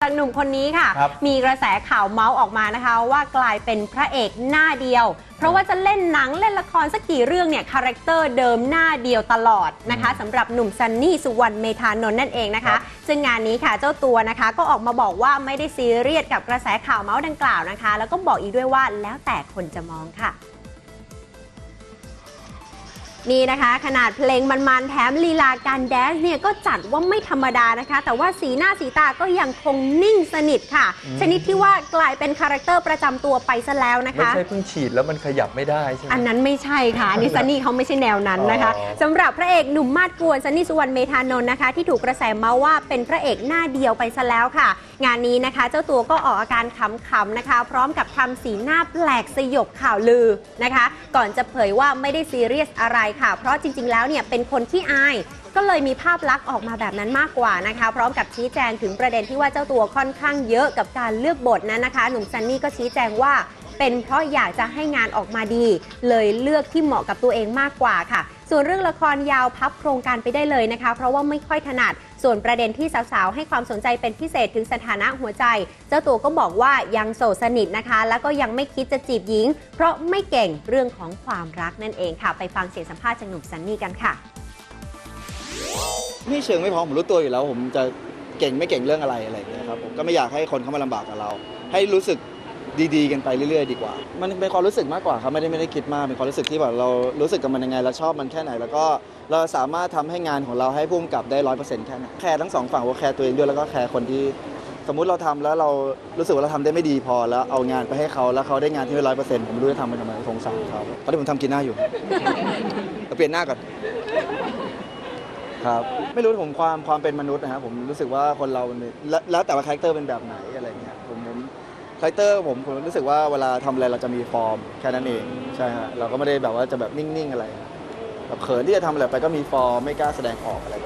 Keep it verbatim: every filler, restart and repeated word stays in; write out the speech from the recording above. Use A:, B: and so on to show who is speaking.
A: จากหนุ่มคนนี้ค่ะมีกระแสข่าวเมาส์ออกมานะคะว่ากลายเป็นพระเอกหน้าเดียวเพราะว่าจะเล่นหนังเล่นละครสักกี่เรื่องเนี่ยคาแรคเตอร์เดิมหน้าเดียวตลอดนะคะสำหรับหนุ่มซันนี่สุวรรณเมธานนท์นั่นเองนะคะซึ่งงานนี้ค่ะเจ้าตัวนะคะก็ออกมาบอกว่าไม่ได้ซีเรียสกับกระแสข่าวเมาส์ดังกล่าวนะคะแล้วก็บอกอีกด้วยว่าแล้วแต่คนจะมองค่ะนี่นะคะขนาดเพลงมันๆแถมลีลาการแดนซ์เนี่ยก็จัดว่าไม่ธรรมดานะคะแต่ว่าสีหน้าสีตาก็ยังคงนิ่งสนิทค่ะชนิดที่ว่ากลายเป็นคาแรคเตอร์ประจำตัวไปซะแล้วนะคะ
B: ไม่ใช่เพิ่งฉีดแล้วมันขยับไม่ได้ใช่ไหม
A: อันนั้นไม่ใช่ค่ะนี่ซันนี่เขาไม่ใช่แนวนั้นนะคะสำหรับพระเอกหนุ่มมาดกวนซันนี่สุวรรณเมธานนท์นะคะที่ถูกกระแสเมาส์ว่าเป็นพระเอกหน้าเดียวไปซะแล้วค่ะงานนี้นะคะเจ้าตัวก็ออกอาการขำๆนะคะพร้อมกับทำสีหน้าแปลกสยบข่าวลือนะคะก่อนจะเผยว่าไม่ได้ซีเรียสอะไรค่ะเพราะจริงๆแล้วเนี่ยเป็นคนที่อายก็เลยมีภาพลักษณ์ออกมาแบบนั้นมากกว่านะคะพร้อมกับชี้แจงถึงประเด็นที่ว่าเจ้าตัวค่อนข้างเยอะกับการเลือกบทนั้นนะคะหนุ่มซันนี่ก็ชี้แจงว่าเป็นเพราะอยากจะให้งานออกมาดีเลยเลือกที่เหมาะกับตัวเองมากกว่าค่ะส่วนเรื่องละครยาวพับโครงการไปได้เลยนะคะเพราะว่าไม่ค่อยถนัดส่วนประเด็นที่สาวๆให้ความสนใจเป็นพิเศษถึงสถานะหัวใจเจ้าตัวก็บอกว่ายังโสดสนิทนะคะแล้วก็ยังไม่คิดจะจีบหญิงเพราะไม่เก่งเรื่องของความรักนั่นเองค่ะไปฟังเสียงสัมภาษณ์จากหนุ่มซันนี่กันค่ะ
C: ไม่เชิงไม่พอผมรู้ตัวอยู่แล้วผมจะเก่งไม่เก่งเรื่องอะไรอะไรอย่างเงี้ยครับผมก็ไม่อยากให้คนเข้ามาลำบากกับเราให้รู้สึกดีๆกันไปเรื่อยๆดีกว่ามันเป็นความรู้สึกมากกว่าครับไม่ได้ไม่ได้คิดมากเป็นความรู้สึกที่แบบเรารู้สึกกับมันยังไงเราชอบมันแค่ไหนแล้วก็เราสามารถทำให้งานของเราให้พุ่งกลับได้ร้อยเปอร์เซ็นต์แค่ไหนแคร์ทั้งสองฝั่งว่าแคร์ตัวเองด้วยแล้วก็แคร์คนที่สมมุติเราทำแล้วเรารู้สึกว่าเราทำได้ไม่ดีพอแล้วเอางานไปให้เขาแล้วเขาได้งานที่ไม่ร้อยเปอร์เซ็นต์ผมไม่รู้จะทำมันทำไมสงสารเขาตอนที่ผมทำกินหน้าอยู่เราเปลี่ยนหน้าก่อนครับไม่รู้ผมความความเป็นมนุษย์นะครับผมรู้สึกว่าคนเราแล้วแต่ว่าคาแรคเตอร์เป็นแบบไหนอะไรเงี้ยผมผมคาแรคเตอร์ผมผมรู้สึกว่าเวลาทำอะไรเราจะมีฟอร์มแค่นั้นเองใช่ฮะเราก็ไม่ได้แบบว่าจะแบบนิ่งๆอะไรแบบเขินที่จะทำอะไรไปก็มีฟอร์มไม่กล้าแสดงออกอะไร